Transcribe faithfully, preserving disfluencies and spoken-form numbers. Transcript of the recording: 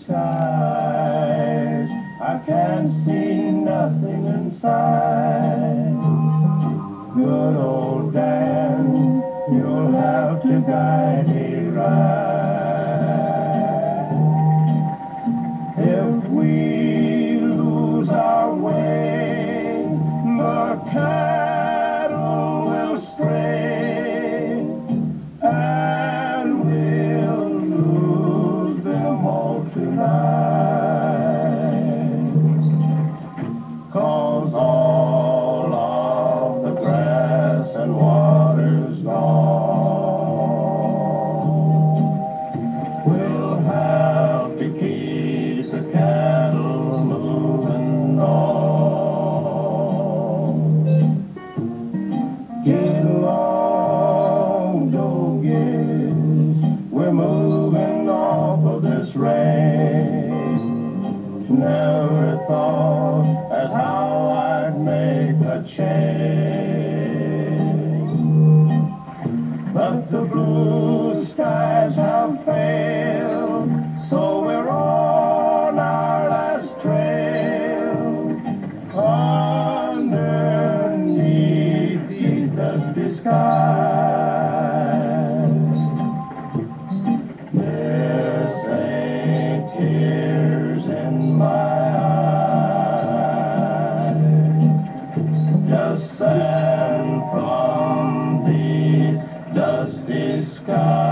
skies. I can't see nothing inside. Good old Dan, you'll have to guide me right. If we lose our way, the cattle will stray, and we'll lose them all tonight. 'Cause all of the grass and water's gone. We'll have to keep the cattle moving on. Get along, doggies, we're moving off of this range. Never thought as how I'd make a change, but the blue skies have failed, so we're on our last trail. Underneath these dusty skies, this ain't tears in my eyes, just sand from these dusty skies.